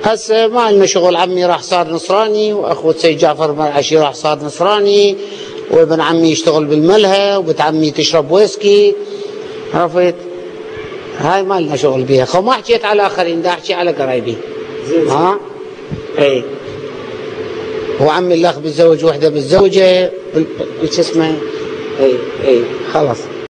هسه ما لنا شغل. عمي راح صار نصراني، واخوة سيد جعفر مرعشي راح صار نصراني، وابن عمي يشتغل بالملهى، وبنت عمي تشرب ويسكي. عرفت؟ هاي ما لنا شغل بيها. خو ما حكيت على الاخرين، دا احكي على قرايبي. ها؟ اي. وعمي الاخ بتزوج وحده متزوجه شو اسمه. اي خلص.